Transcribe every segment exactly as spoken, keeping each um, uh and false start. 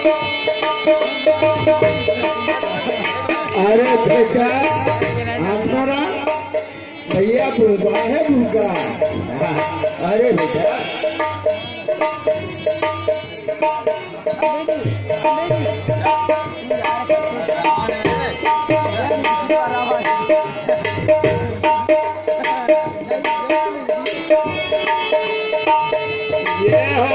अरे बेटा हमारा भैया भूखा है भूखा। अरे बेटा ये हो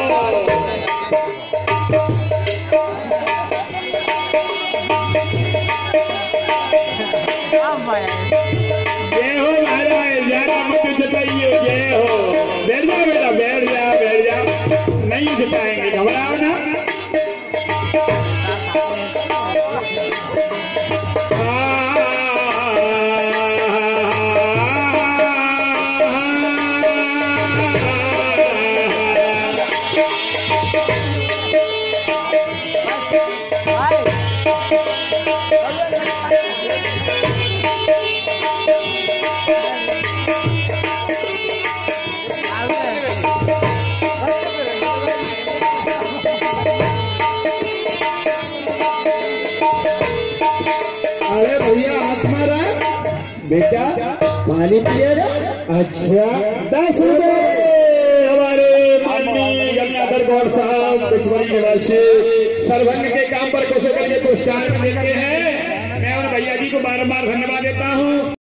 जय हो महाराज, जरा मत जताइए। जय हो, बैठ जा बेटा, बैठ जा बैठ जा, नहीं जताएंगे, घबराओ ना। अरे भैया हाथ मारा बेटा, पानी पिएगा? अच्छा दस रुपए हमारे माननीय गंगाधर गौड़ साहब पिछवाड़ी निवासी सरभंग के काम पर कुछ करके पुरस्कार देते हैं। मैं और भैया जी को बारंबार धन्यवाद देता हूँ।